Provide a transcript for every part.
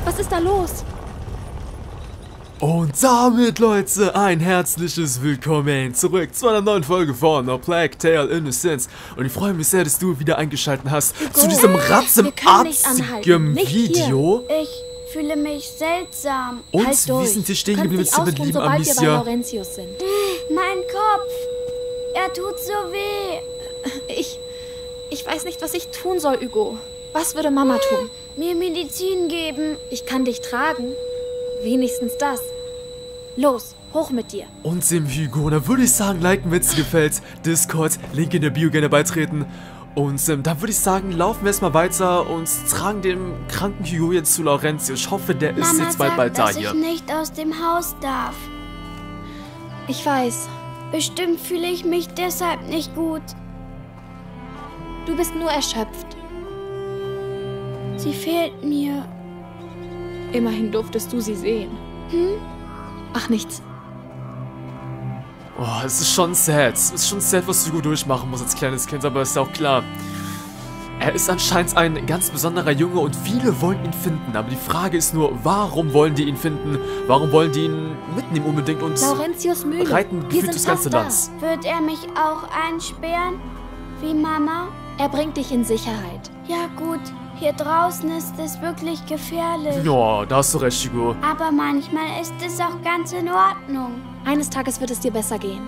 Was ist da los? Und damit, Leute, ein herzliches Willkommen zurück zu einer neuen Folge von A Plague Tale Innocence. Und ich freue mich sehr, dass du wieder eingeschaltet hast zu diesem ratzenarzigen Video. Ich fühle mich seltsam. Und Halt wir durch. sind hier stehen Kannst geblieben dich mit ausruhen, lieben sobald wir bei Amicia. Laurentius sind. Mein Kopf. Er tut so weh. Ich weiß nicht, was ich tun soll, Hugo. Was würde Mama tun? Mir Medizin geben. Ich kann dich tragen. Wenigstens das. Los, hoch mit dir. Und dem Hugo, da würde ich sagen, liken, wenn es dir gefällt. Discord, Link in der Bio, gerne beitreten. Und dann würde ich sagen, laufen wir erstmal weiter und tragen den kranken Hugo jetzt zu Laurentius. Ich hoffe, der ist Mama jetzt bald sagt, da dass hier. ich nicht aus dem Haus darf. Ich weiß, Bestimmt fühle ich mich deshalb nicht gut. du bist nur erschöpft. Sie fehlt mir. Immerhin durftest du sie sehen. Ach, nichts. Oh, es ist schon sad. Es ist schon sad, was Hugo durchmachen muss als kleines Kind, aber ist ja auch klar. Er ist anscheinend ein ganz besonderer Junge und viele wollen ihn finden. Aber die Frage ist nur, warum wollen die ihn finden? Warum wollen die ihn mitnehmen unbedingt und Laurentius Mühle. reiten Wir gefühlt sind das ganze fast Land? Wird er mich auch einsperren? Wie Mama? Er bringt dich in Sicherheit. Ja gut, hier draußen ist es wirklich gefährlich. Ja, da hast du recht, Hugo. Aber manchmal ist es auch ganz in Ordnung. Eines Tages wird es dir besser gehen.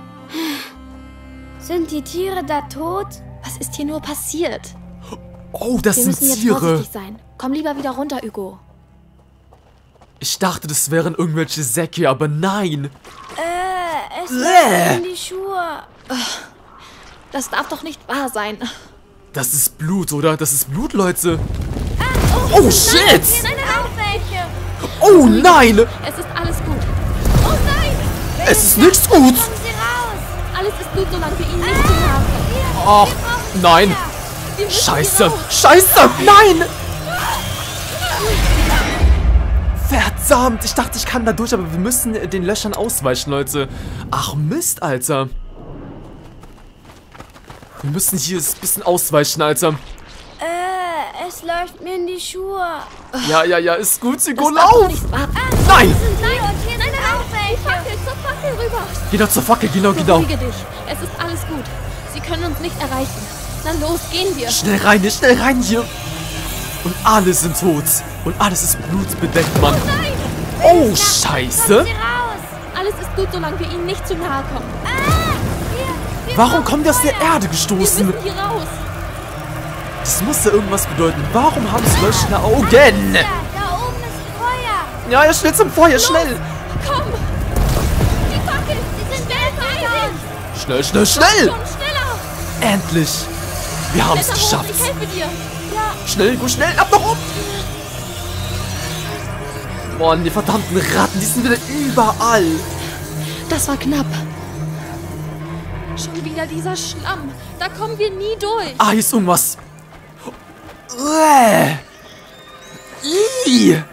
Sind die Tiere da tot? Was ist hier nur passiert? Oh, das Wir sind müssen jetzt Tiere. vorsichtig sein. Komm lieber wieder runter, Hugo. Ich dachte, das wären irgendwelche Säcke, aber nein. Es läuft in die Schuhe. Das darf doch nicht wahr sein. Das ist Blut, oder? Das ist Blut, Leute. Oh, shit! Auch welche. Oh, nein! Es ist alles gut. Oh nein! Es ist nichts gut! Kommen Sie raus. Alles ist gut, solange wir ihn nicht zu nahe kommen. Ach, nein! Wir müssen Scheiße! hier raus. Scheiße! Nein! Verdammt! Ich dachte, ich kann da durch, aber wir müssen den Löchern ausweichen, Leute. Ach, Mist, Alter. Wir müssen hier ein bisschen ausweichen, Alter. Es läuft mir in die Schuhe. Ja, ist gut, Hugo, Das darf doch lauf! nicht wahr. Nein! Nein, und hier sind auch welche. Fackel, zur Fackel rüber. Geh doch zur Fackel, genau. Beruhige dich. Es ist alles gut. Sie können uns nicht erreichen. Na los, gehen wir. Schnell rein hier. Und alle sind tot. Und alles ist blutbedeckt, Mann. Nein! Oh, Scheiße. Kommen Sie raus. Alles ist gut, solange wir ihnen nicht zu nahe kommen. Warum kommen die aus der Erde Wir gestoßen? müssen hier raus. Das muss ja irgendwas bedeuten. Warum haben sie leuchtende Augen? Da oben ist Feuer. Ja, schnell zum Feuer, schnell. Komm! Die Fackel! Sie sind weltweit. Schnell. Schon schneller! Endlich. Wir haben es Kletter hoch, geschafft. ich helfe dir. Schnell, go schnell, ab nach oben. Mann, die verdammten Ratten, die sind wieder überall. Das war knapp. Schon wieder dieser Schlamm. Da kommen wir nie durch. Ah, hier ist irgendwas. Ih.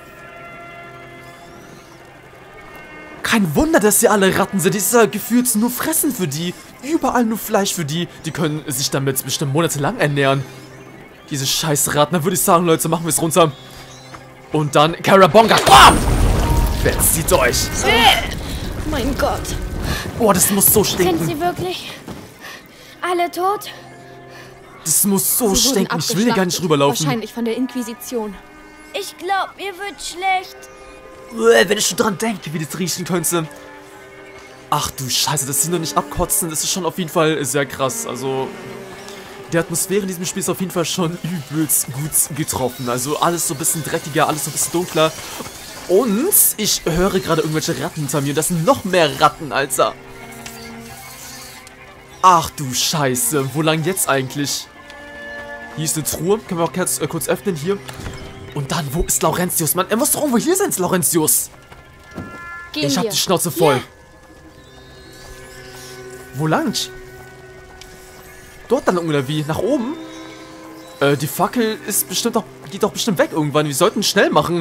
Kein Wunder, dass sie alle Ratten sind. Das ist ja gefühlt nur Fressen für die. Überall nur Fleisch für die. Die können sich damit bestimmt monatelang ernähren. Diese scheiß Ratten. Dann würde ich sagen, Leute, machen wir es runter. Und dann Carabonga. Oh! Verzieht euch. Mein Gott. Boah, das muss so Sind stinken. sie wirklich alle tot? Das muss so Sie wurden stinken. Ich will hier gar nicht abgeschlachtet. rüberlaufen. Wahrscheinlich von der Inquisition. Ich glaube, mir wird schlecht. Wenn ich schon dran denke, wie das riechen könnte. Ach du Scheiße, dass sie noch nicht abkotzen, das ist schon auf jeden Fall sehr krass. Also, die Atmosphäre in diesem Spiel ist auf jeden Fall schon übelst gut getroffen. Also alles so ein bisschen dreckiger, alles so ein bisschen dunkler. Und ich höre gerade irgendwelche Ratten hinter mir. Das sind noch mehr Ratten, Alter. Ach du Scheiße, wo lang jetzt eigentlich? Hier ist eine Truhe, können wir auch kurz öffnen hier. Und dann, wo ist Laurentius? Mann, er muss doch irgendwo hier sein, Laurentius. Gehen Ich hab wir. die Schnauze voll. Ja. Wo lang? Dort dann oder wie? Nach oben? Die Fackel ist bestimmt doch, geht doch bestimmt weg irgendwann. Wir sollten schnell machen.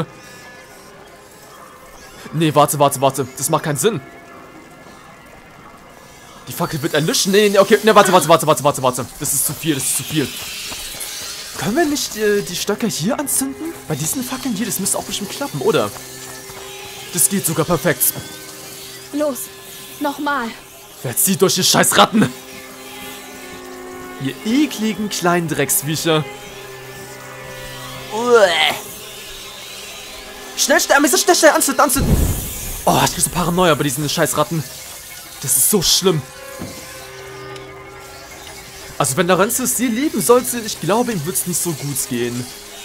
Nee, warte. Das macht keinen Sinn. Die Fackel wird erlöschen. Nee, okay. Nee, warte. Das ist zu viel. Können wir nicht die Stöcker hier anzünden? Bei diesen Fackeln hier, das müsste auch bestimmt klappen, oder? Das geht sogar perfekt. Los, nochmal. Verzieht euch, ihr scheiß Ratten! Ihr ekligen kleinen Drecksviecher. Schnell, schnell, anzünden! Oh, ich krieg so Paranoia bei diesen scheiß Ratten. Das ist so schlimm. Also wenn Laurentius hier leben sollte, ich glaube, ihm wird es nicht so gut gehen.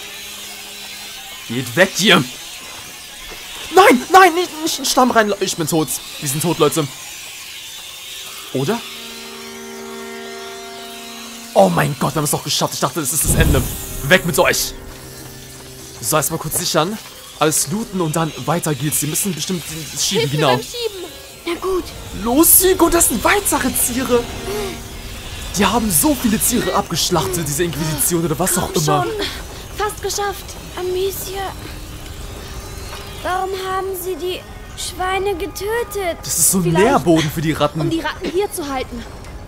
Geht weg hier! Nein, nein, nicht in den Stamm rein. Ich bin tot. Die sind tot, Leute. Oder? Oh mein Gott, wir haben es doch geschafft. Ich dachte, das ist das Ende. Weg mit euch! So, erstmal kurz sichern. Alles looten und dann weiter geht's. Sie müssen bestimmt das schieben, Hilfe genau. beim Schieben. Na gut. Los, Hugo, das sind weitere Tiere. Die haben so viele Tiere abgeschlachtet, diese Inquisition oder was auch immer. Schon. Fast geschafft. Amicia. Warum haben sie die Schweine getötet? Das ist so ein Vielleicht, Nährboden für die Ratten. Um die Ratten hier zu halten.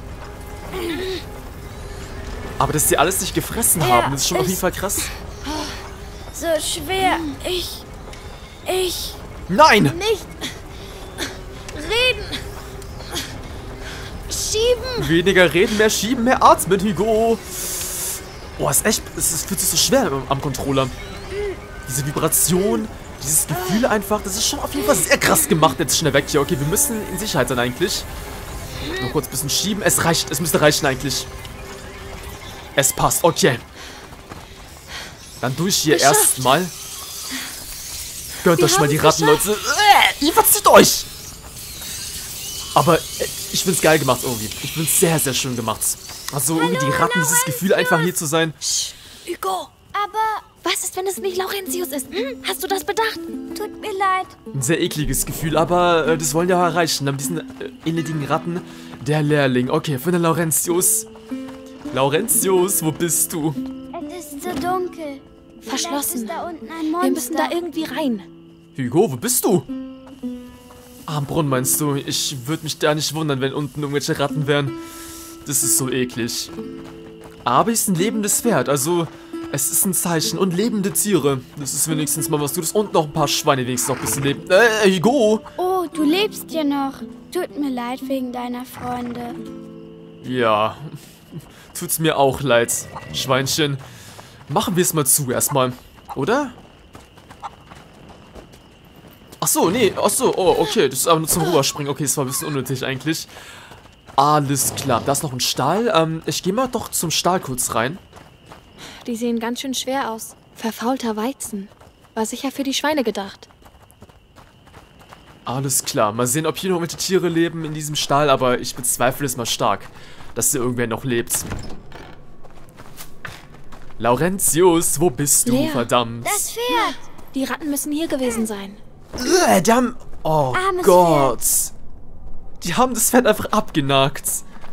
Aber dass die alles nicht gefressen Ja, haben, das ist schon auf es- jeden Fall krass. So schwer. Ich Nein! Nicht reden. Schieben. Weniger reden, mehr schieben, mehr atmen, Hugo. Oh, ist echt, es fühlt sich so schwer am Controller. Diese Vibration, dieses Gefühl einfach, das ist schon auf jeden Fall sehr krass gemacht. Jetzt schnell weg hier. Okay, wir müssen in Sicherheit sein eigentlich. Noch kurz ein bisschen schieben. Es reicht, es müsste reichen eigentlich. Es passt, okay. Dann durch hier Geschafft. erstmal. Gönnt Wir euch mal die haben's Ratten, Leute. Ihr verzieht euch! Aber ich find's geil gemacht irgendwie. Ich find's sehr, sehr schön gemacht. Also irgendwie die Ratten, dieses Gefühl einfach hier zu sein. Hugo. aber Was ist, wenn es nicht Laurentius ist? Hast du das bedacht? tut mir leid. Ein sehr ekliges Gefühl, aber das wollen wir auch erreichen. Mit diesen elendigen Ratten. Der Lehrling. Okay, für den Laurentius. Laurentius, wo bist du? Es ist so dunkel. Vielleicht Verschlossen. ist da unten ein Monster. Wir müssen da irgendwie rein. Hugo, wo bist du? Am Brunnen meinst du? Ich würde mich da nicht wundern, wenn unten irgendwelche Ratten wären. Das ist so eklig. Aber es ist ein lebendes Pferd, also es ist ein Zeichen. Und lebende Tiere. Das ist wenigstens mal was Gutes. Und noch ein paar Schweine wenigstens noch ein bisschen leben. Hugo! Oh, du lebst ja noch. Tut mir leid wegen deiner Freunde. Ja, tut's mir auch leid, Schweinchen. Machen wir es mal zu erstmal, oder? Achso, nee, achso, oh, okay, das ist aber nur zum Rüberspringen. Okay, das war ein bisschen unnötig eigentlich. Alles klar, da ist noch ein Stall. Ich gehe mal doch zum Stall kurz rein. Die sehen ganz schön schwer aus. Verfaulter Weizen. War sicher für die Schweine gedacht. Alles klar, mal sehen, ob hier noch irgendwelche Tiere leben in diesem Stall, aber ich bezweifle es mal stark, dass hier irgendwer noch lebt. Laurentius, wo bist du, Lea. verdammt? Das Pferd. Die Ratten müssen hier gewesen sein. Die haben... Oh Armes Gott. Die haben das Pferd einfach abgenagt.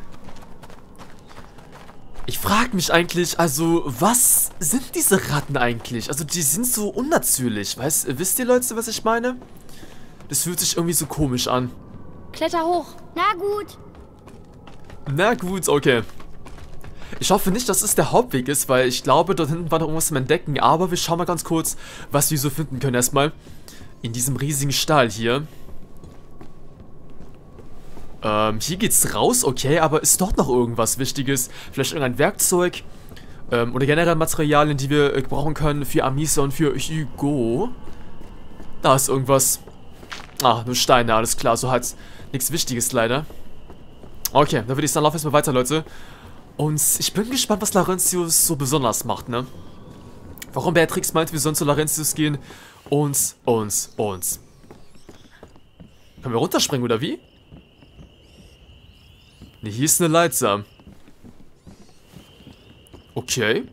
Ich frage mich eigentlich, also, was sind diese Ratten eigentlich? Also, die sind so unnatürlich, wisst ihr, Leute, was ich meine? Das fühlt sich irgendwie so komisch an. Kletter hoch. Na gut. Na gut, okay. Ich hoffe nicht, dass es der Hauptweg ist, weil ich glaube, dort hinten war noch irgendwas zum Entdecken. Aber wir schauen mal ganz kurz, was wir so finden können erstmal. In diesem riesigen Stall hier. Hier geht's raus, okay, aber ist dort noch irgendwas Wichtiges? Vielleicht irgendein Werkzeug? Oder generell Materialien, die wir brauchen können für Amicia und für Hugo. Da ist irgendwas. Ah, nur Steine, alles klar. So halt nichts Wichtiges leider. Okay, dann würde ich sagen, laufen wir erstmal weiter, Leute. Und ich bin gespannt, was Laurentius so besonders macht, ne? Warum Beatrix meint, wir sollen zu Laurentius gehen. Uns. Können wir runterspringen, oder wie? Ne, hier ist eine Leiter. Okay.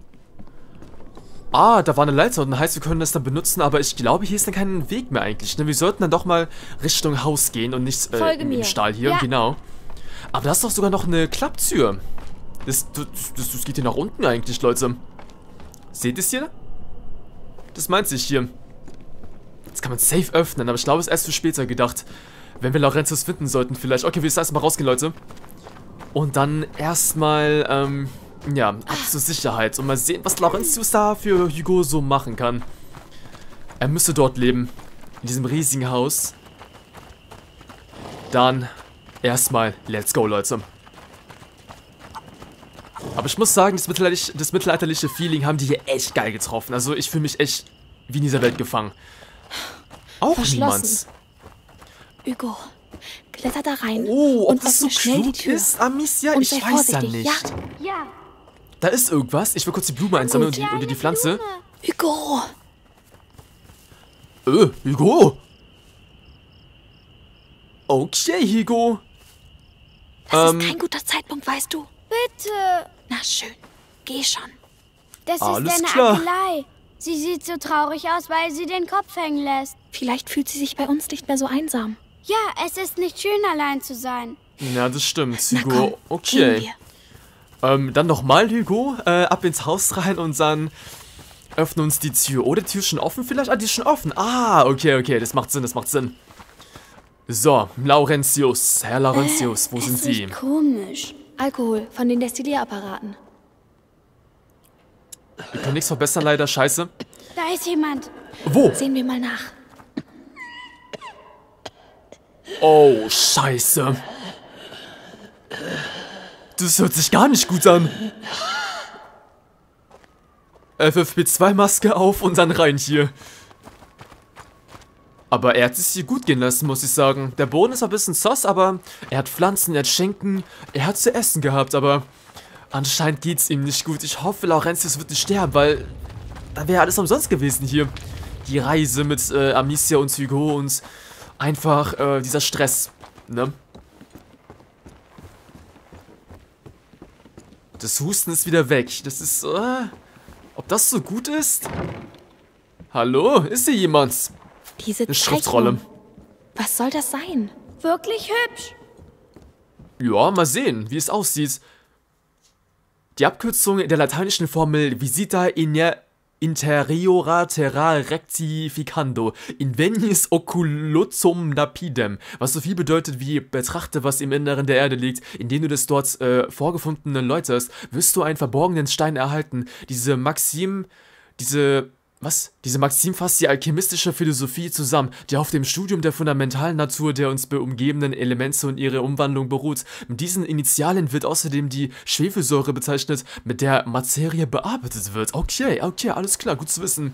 Ah, da war eine Leiter und das heißt, wir können das dann benutzen, aber ich glaube, hier ist dann kein Weg mehr eigentlich. Ne? Wir sollten dann doch mal Richtung Haus gehen und nicht Folge im mir. Stall hier, Ja. genau. Aber da ist doch sogar noch eine Klapptür. Das geht hier nach unten eigentlich, Leute. Seht ihr es hier? Das meint sich hier. Das kann man safe öffnen, aber ich glaube, es ist erst für später gedacht. Wenn wir Laurentius finden sollten vielleicht. Okay, wir müssen erstmal rausgehen, Leute. Und dann erstmal, Ja, ab zur Sicherheit. Und mal sehen, was Laurentius da für Hugo so machen kann. Er müsste dort leben. In diesem riesigen Haus. Dann erstmal, let's go, Leute. Aber ich muss sagen, das mittelalterliche Feeling haben die hier echt geil getroffen. Also ich fühle mich echt wie in dieser Welt gefangen. Auch niemand. Hugo, kletter da rein. Oh, ob und das so öffne schnell die klug Tür. ist, Amicia? Und Ich sei weiß ja vorsichtig, nicht. Ja. Da ist irgendwas. Ich will kurz die Blume einsammeln und die Pflanze. Hugo, Hugo. Okay, Hugo. das ist kein guter Zeitpunkt, weißt du. Bitte. Na schön, geh schon. Das Alles ist klar. eine Akelei. Sie sieht so traurig aus, weil sie den Kopf hängen lässt. Vielleicht fühlt sie sich bei uns nicht mehr so einsam. Ja, es ist nicht schön, allein zu sein. Ja, das stimmt, Na Hugo. komm, Okay. gehen wir. Dann nochmal, Hugo. Ab ins Haus rein und dann öffnen uns die Tür. Oh, die Tür ist schon offen vielleicht? Ah, die ist schon offen. Ah, okay. Das macht Sinn. So, Laurentius. Herr Laurentius, wo sind Es Sie? riecht komisch. Alkohol von den Destillierappparaten. Wir können nichts verbessern, leider. Scheiße. Da ist jemand. Wo? Sehen wir mal nach. Oh, Scheiße. Das hört sich gar nicht gut an. FFP2-Maske auf und dann rein hier. Aber er hat es hier gut gehen lassen, muss ich sagen. Der Boden ist ein bisschen sus, aber er hat Pflanzen, er hat Schenken, er hat zu essen gehabt, aber anscheinend geht's ihm nicht gut. Ich hoffe, Laurentius wird nicht sterben, weil da wäre alles umsonst gewesen hier. Die Reise mit Amicia und Hugo und einfach dieser Stress, ne? Das Husten ist wieder weg. Das ist, ob das so gut ist? Hallo? Ist hier jemand? Diese Eine Schriftrolle. Zeichnung. Was soll das sein? Wirklich hübsch. Ja, mal sehen, wie es aussieht. Die Abkürzung der lateinischen Formel Visita interiora terra rectificando invenies oculosum lapidem, was so viel bedeutet wie betrachte, was im Inneren der Erde liegt, indem du das dort vorgefundene läuterst, wirst du einen verborgenen Stein erhalten. Diese Maxim fasst die alchemistische Philosophie zusammen, die auf dem Studium der fundamentalen Natur der uns umgebenden Elemente und ihre Umwandlung beruht. Mit diesen Initialen wird außerdem die Schwefelsäure bezeichnet, mit der Materie bearbeitet wird. Okay, alles klar, gut zu wissen.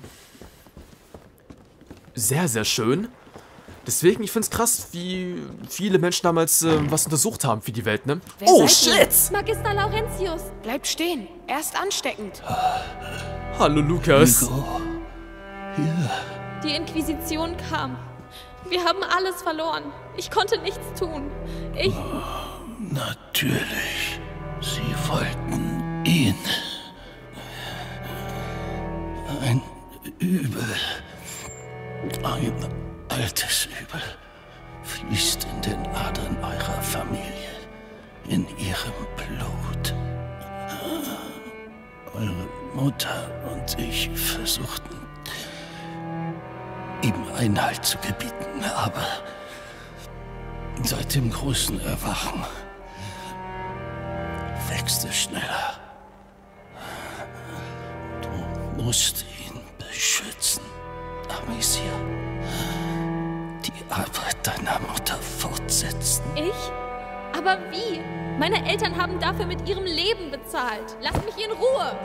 Sehr, sehr schön. Deswegen, ich find's krass, wie viele Menschen damals was untersucht haben für die Welt, ne? Wer Oh, seid ihr? shit! Magister Laurentius. Bleibt stehen. Er ist ansteckend. Hallo, Lukas. Hugo. Hier. Die Inquisition kam. Wir haben alles verloren. Ich konnte nichts tun. Natürlich. Sie wollten ihn. Ein Übel. Ein altes Übel fließt in den Adern eurer Familie. In ihrem Blut. Eure Mutter und ich versuchten, ihm Einhalt zu gebieten, aber seit dem großen Erwachen wächst es schneller. Du musst ihn beschützen, Amicia. Die Arbeit deiner Mutter fortsetzen. Ich? Aber wie? Meine Eltern haben dafür mit ihrem Leben bezahlt. Lass mich in Ruhe.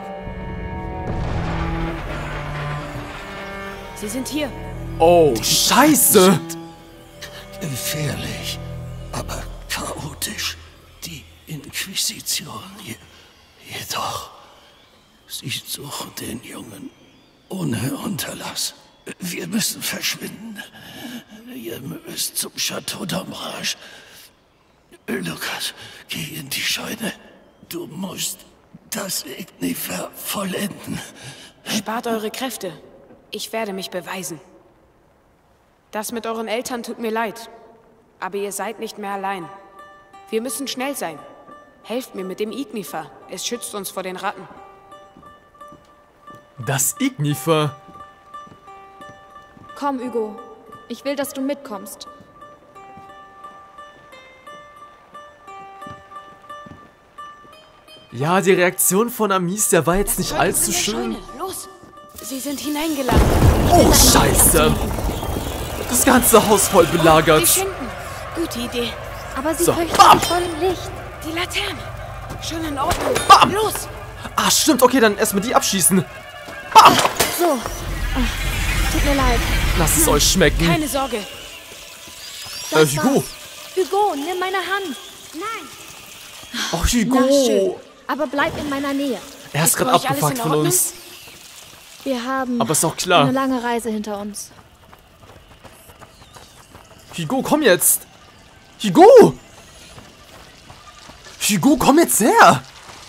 Sie sind hier. Oh, Scheiße! Gefährlich, aber chaotisch. Die Inquisition jedoch. Sie suchen den Jungen ohne Unterlass. Wir müssen verschwinden. Ihr müsst zum Château d'Ombrage. Lukas, geh in die Scheune. Du musst das Ignifer vollenden. Spart eure Kräfte. Ich werde mich beweisen. Das mit euren Eltern tut mir leid. Aber ihr seid nicht mehr allein. Wir müssen schnell sein. Helft mir mit dem Ignifer. Es schützt uns vor den Ratten. Das Ignifer. Komm, Hugo. Ich will, dass du mitkommst. Ja, die Reaktion von Amicia war jetzt nicht Zeug allzu in der schön. Scheune. Los! Sie sind hineingelangt. Oh, Scheiße. Das ganze Haus voll Die belagert. Schinken. Gute Idee. Aber sie So, fürchten bam. sich vor dem Licht. Die Laterne. Schon in Ordnung. Bam. Los! Ah, stimmt. Okay, dann erstmal die abschießen. So. Ach, tut mir leid. Lasst es euch schmecken. Keine Sorge. Das Hugo. war's. Hugo, nimm meine Hand. Nein. Oh, Na schön. Hugo. Aber bleib in meiner Nähe. Er ist Ist gerade bei euch alles abgefuckt in von Ordnung? uns. Wir haben Aber ist doch klar. eine lange Reise hinter uns. Hugo, komm jetzt. Hugo. Hugo, komm jetzt her.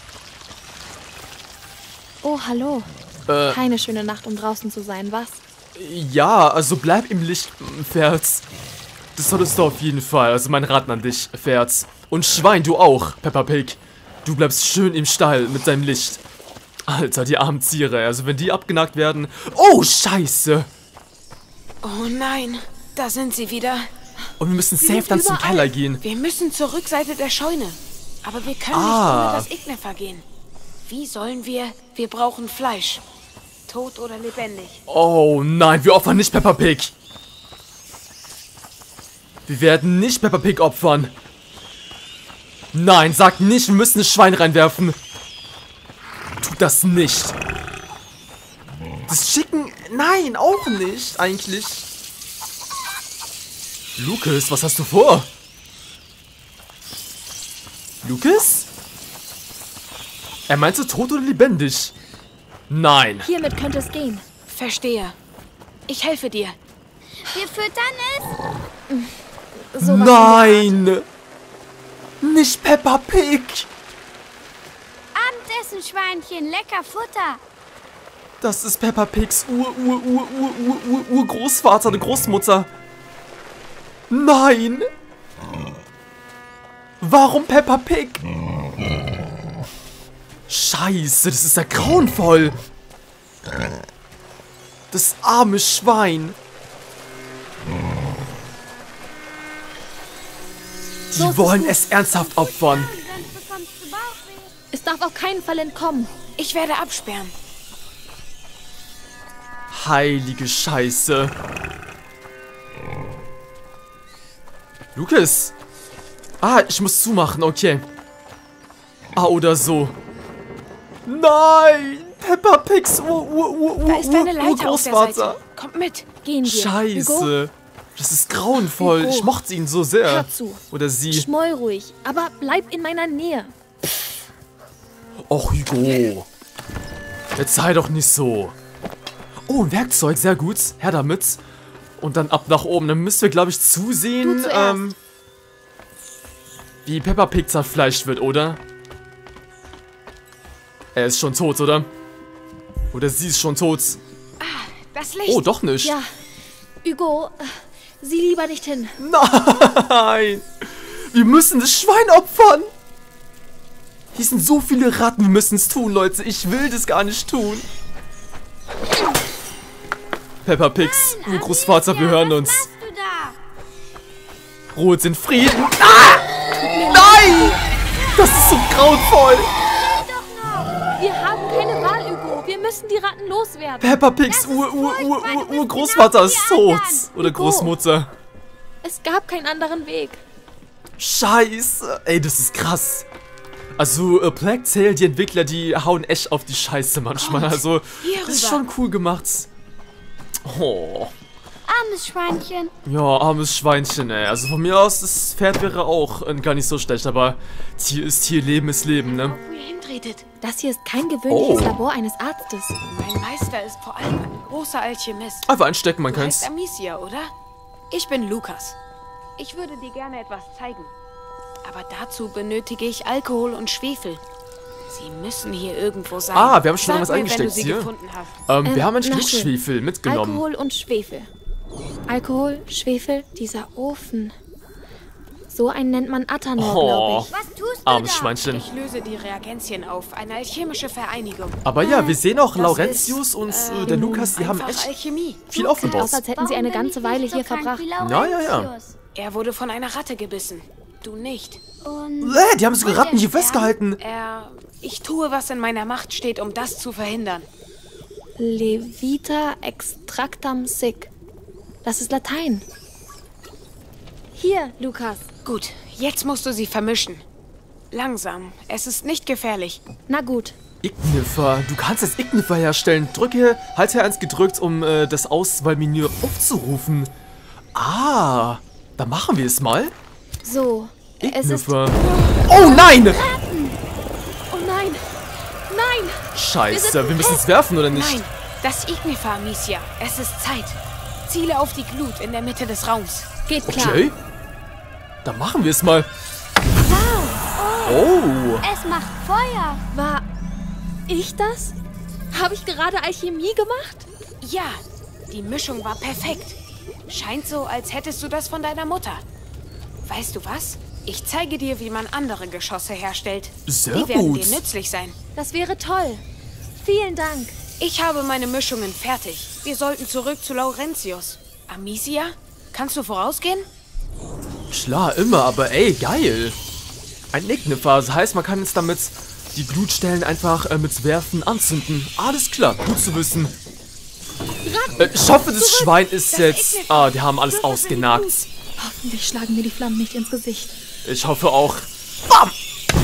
Oh, hallo. Keine schöne Nacht, um draußen zu sein, was? Ja, also bleib im Licht, Ferz. Das solltest du auf jeden Fall. Also mein Rat an dich, Ferz. Und Schwein, du auch, Peppa Pig. Du bleibst schön im Stall mit deinem Licht. Alter, die armen Tiere. Also wenn die abgenagt werden... Oh, Scheiße. Oh nein. Da sind sie wieder. Und wir müssen safe sind dann zum überall. Keller gehen. Wir müssen zur Rückseite der Scheune. Aber wir können Ah. nicht ohne das Ignefer gehen. Wie sollen wir? Wir brauchen Fleisch. Tot oder lebendig. Oh nein, wir opfern nicht Peppa Pig. Wir werden nicht Peppa Pig opfern. Nein, sag nicht, wir müssen das Schwein reinwerfen. Tut das nicht. Das Chicken, nein, auch nicht, eigentlich. Lucas, was hast du vor? Lucas? Er meinte tot oder lebendig? Nein. Hiermit könnte es gehen. Verstehe. Ich helfe dir. Wir füttern es. So was Nein! Nicht Peppa Pig! Abendessen, Schweinchen. Lecker Futter. Das ist Peppa Pigs Urgroßvater, eine Großmutter. Nein! Warum Peppa Pig? Scheiße, das ist ja grauenvoll. Das arme Schwein. Die wollen es ernsthaft opfern. Sonst bekommst du Bauchweh. Es darf auf keinen Fall entkommen. Ich werde absperren. Heilige Scheiße. Lucas. Ah, ich muss zumachen, okay. Ah, oder so. Nein! Peppa Pigs Da ist eine Leiter auf der Seite. Urgroßvater. Kommt mit. Gehen wir. Hugo, Scheiße. Das ist grauenvoll. Hugo. Ich mochte ihn so sehr. hör zu. Oder sie. Schmoll ruhig, aber bleib in meiner Nähe. Och, Hugo. Jetzt sei doch nicht so. Oh, ein Werkzeug, sehr gut. Her damit. Und dann ab nach oben. Dann müssen wir, glaube ich, zusehen, Du zuerst. wie Peppa Pig zerfleischt wird, oder? Er ist schon tot, oder? Oder sie ist schon tot. Das Licht. Oh, doch nicht. Ja. Hugo, sieh lieber nicht hin. Nein! Wir müssen das Schwein opfern! Hier sind so viele Ratten, wir müssen es tun, Leute. Ich will das gar nicht tun. Peppa Pigs, Urgroßvater, wir hören uns. Was machst du da? Ruhe in Frieden. Ah! Nein! Das ist so grauenvoll. Wir haben keine Wahl, Hugo. Wir müssen die Ratten loswerden. Peppa Pigs Urgroßvater ist tot. Oder Hugo. Großmutter. Es gab keinen anderen Weg. Scheiße. Ey, das ist krass. Also, Plague Tale, die Entwickler, die hauen echt auf die Scheiße manchmal. Also, hier das ist rüber. schon cool gemacht. Oh. Armes Schweinchen. Ja, armes Schweinchen, ey. Also von mir aus, das Pferd wäre auch gar nicht so schlecht, aber Tier ist Tier, Leben ist Leben, ne? Wo ihr hintretet. Das hier ist kein gewöhnliches Oh. Labor eines Arztes. Mein Meister ist vor allem ein großer Alchemist. Einfach einstecken, man Du heißt kann's. Amicia, oder? Ich bin Lukas. Ich würde dir gerne etwas zeigen. Aber dazu benötige ich Alkohol und Schwefel. Sie müssen hier irgendwo sein. Ah, wir haben schon Sag was mir, eingesteckt wenn du sie hier. gefunden hast. Wir haben ein na Stück schön. Schwefel mitgenommen. Alkohol und Schwefel. Alkohol, Schwefel, dieser Ofen. So einen nennt man Athanor, Oh. glaube ich. Was tust du Armes da? Schweinchen. Ich löse die Reagenzien auf. Eine alchemische Vereinigung. Aber ja, wir sehen auch Das Laurentius ist, und der Lukas, die haben einfach echt Alchemie. viel Sieht aufgebaut. aus, als hätten sie Warum eine bin ganze ich Weile nicht so hier krank verbracht. wie Ja, ja, ja. Laurentius? Er wurde von einer Ratte gebissen. Du nicht. Und Die haben sogar Ratten hier festgehalten. Er Ich tue, was in meiner Macht steht, um das zu verhindern. Levita extractam sic. Das ist Latein. Hier, Lukas. Gut, jetzt musst du sie vermischen. Langsam. Es ist nicht gefährlich. Na gut. Ignifer. Du kannst jetzt Ignifer herstellen. Drücke, halte R1 gedrückt, um das Auswahlmenü aufzurufen. Ah, dann machen wir es mal. So. Es ist... Ignifer. Oh nein! Oh nein! Nein! Scheiße, wir müssen es werfen, oder nicht? Nein, das Ignifer, Amicia. Es ist Zeit. Ziele auf die Glut in der Mitte des Raums. Geht klar. Okay. Dann machen wir es mal. Oh. Es macht Feuer. War ich das? Habe ich gerade Alchemie gemacht? Ja, die Mischung war perfekt. Scheint so, als hättest du das von deiner Mutter. Weißt du was? Ich zeige dir, wie man andere Geschosse herstellt. Sehr Die werden gut. dir nützlich sein. Das wäre toll. Vielen Dank. Ich habe meine Mischungen fertig. Wir sollten zurück zu Laurentius. Amicia, kannst du vorausgehen? Klar, immer, aber ey, geil. Ein Ignifer, das heißt, man kann jetzt damit die Glutstellen einfach mit Werfen anzünden. Alles klar, gut zu wissen. Ich hoffe, das Schwein ist jetzt... Ah, die haben alles ausgenagt. Hoffentlich schlagen mir die Flammen nicht ins Gesicht. Ich hoffe auch. Bam!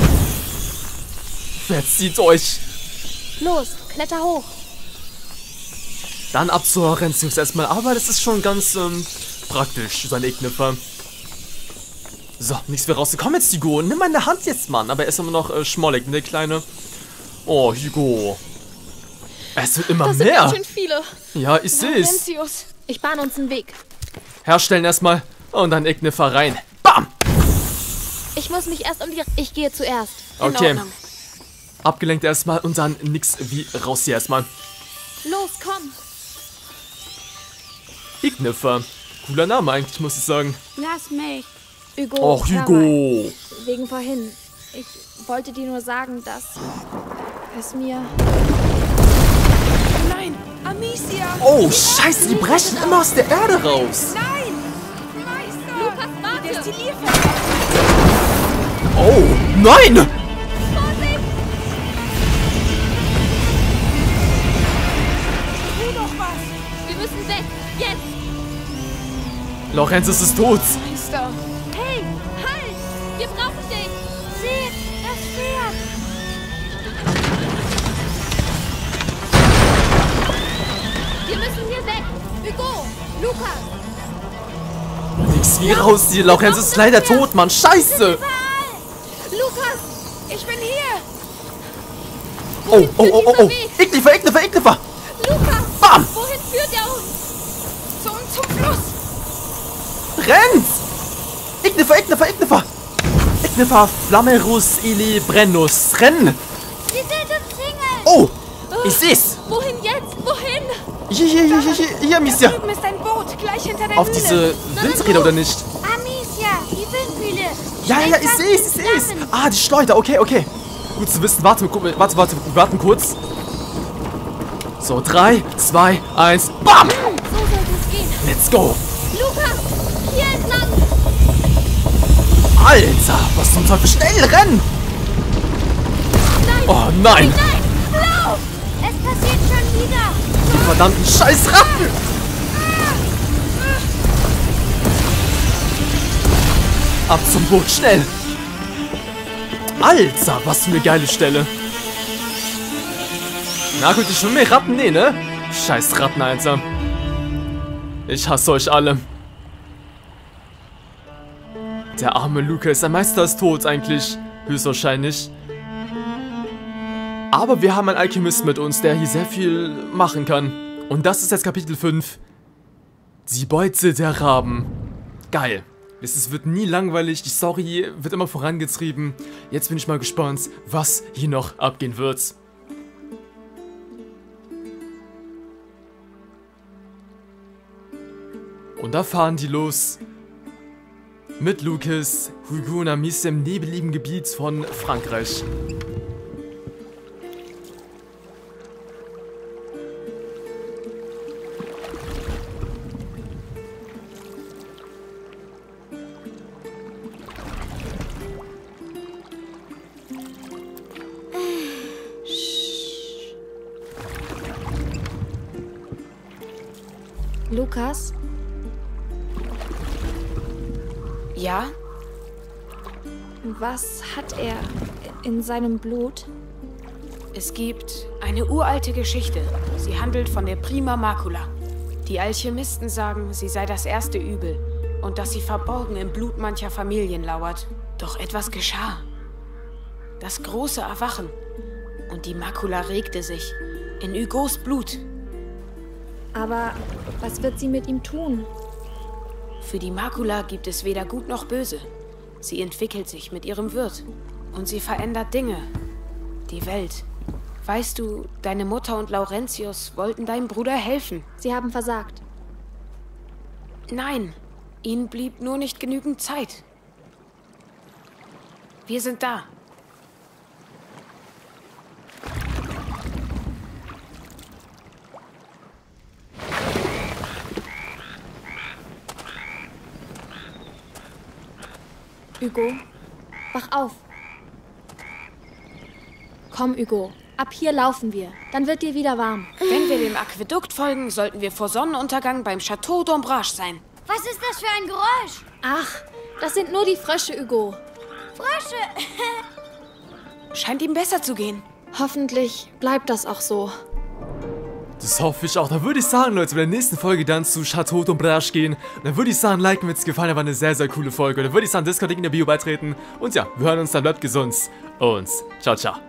Verzieht euch. Los, kletter hoch. Dann ab zu Laurentius erstmal, aber das ist schon ganz praktisch, so ein Ignifer. So, nichts mehr raus. Komm jetzt, Hugo. Nimm meine Hand jetzt, Mann. Aber er ist immer noch schmollig, ne, Kleine? Oh, Hugo. Es wird immer Das sind mehr. ganz schön viele. Ja, ich seh's. Laurentius. Ich bahne uns einen Weg. Herstellen erstmal und dann Ignifer rein. Bam! Ich muss mich erst um die... Ich gehe zuerst. In Okay. Ordnung. Abgelenkt erstmal und dann nix wie raus hier erstmal. Los, komm. Ignifer. Cooler Name eigentlich, muss ich sagen. Lass mich. Hugo. Och, hör mal. Hugo. Wegen vorhin. Ich wollte dir nur sagen, dass es mir... Nein, Amicia. Oh, scheiße, die brechen immer aus der Erde raus. Nein! Meister! Warte! Destillierverfahren! Oh, nein! Tu doch was! Wir müssen weg. Jetzt. Laurentius ist tot. Meister! Hey, halt. Wir brauchen dich. Seht, das Pferd. Wir müssen hier weg. Hugo, Lukas. Nix wie raus hier. Laurentius ist leider tot, Mann. Scheiße. Lukas. Ich bin hier! Oh, oh, oh, oh, oh. Weg? Ignifer, Ignifer, Ignifer. Lukas. Bam. Wohin führt er uns? Zum Fluss! Rennt! Ignifer, Ignifer, Ignifer. Ignifer, Flammerus, Ili, Brennus. Renn. Sie sind umzingelt. Oh, ich seh's. Wohin jetzt? Wohin? Hier, Amicia. Drüben ist ein Boot, gleich hinter der Auf Mühle. diese Windräder oder nicht? Amicia, die Windmühle. Ja, ich seh's. Ah, die Schleuder, okay. Gut zu wissen. Warte, wir warten kurz. So, 3, 2, 1, BAM! So sollte es gehen. Let's go! Lukas, hier entlang. Alter, was zum Teufel? Schnell, renn! Nein. Oh nein! Nein, lauf. Es passiert schon wieder. Die verdammten Scheißratten! Ab zum Boot, schnell! Alter, was für eine geile Stelle! Na gut, ich schon mehr Ratten? Nee, ne? Scheiß Ratten, Alter. Ich hasse euch alle. Der arme Lukas, der Meister ist tot eigentlich. Höchstwahrscheinlich. Aber wir haben einen Alchemist mit uns, der hier sehr viel machen kann. Und das ist jetzt Kapitel 5. Die Beute der Raben. Geil. Es wird nie langweilig, die Story wird immer vorangetrieben. Jetzt bin ich mal gespannt, was hier noch abgehen wird. Und da fahren die los. Mit Lucas, Hugo und Amicia im nebeligen Gebiet von Frankreich. Lukas? Ja? Was hat er in seinem Blut? Es gibt eine uralte Geschichte. Sie handelt von der Prima Macula. Die Alchemisten sagen, sie sei das erste Übel und dass sie verborgen im Blut mancher Familien lauert. Doch etwas geschah. Das große Erwachen. Und die Macula regte sich in Hugos Blut. Aber was wird sie mit ihm tun? Für die Macula gibt es weder Gut noch Böse. Sie entwickelt sich mit ihrem Wirt. Und sie verändert Dinge. Die Welt. Weißt du, deine Mutter und Laurentius wollten deinem Bruder helfen. Sie haben versagt. Nein, ihnen blieb nur nicht genügend Zeit. Wir sind da. Hugo, wach auf. Komm, Hugo. Ab hier laufen wir. Dann wird dir wieder warm. Wenn wir dem Aquädukt folgen, sollten wir vor Sonnenuntergang beim Château d'Ombrage sein. Was ist das für ein Geräusch? Ach, das sind nur die Frösche, Hugo. Frösche! Scheint ihm besser zu gehen. Hoffentlich bleibt das auch so. Das hoffe ich auch. Da würde ich sagen, Leute, bei der nächsten Folge dann zu Château d'Ombrage gehen. Und dann würde ich sagen, liken, wenn es gefallen hat. War eine sehr, sehr coole Folge. Und dann würde ich sagen, Discord-Link in der Bio beitreten. Und ja, wir hören uns dann. Bleibt gesund. Und ciao, ciao.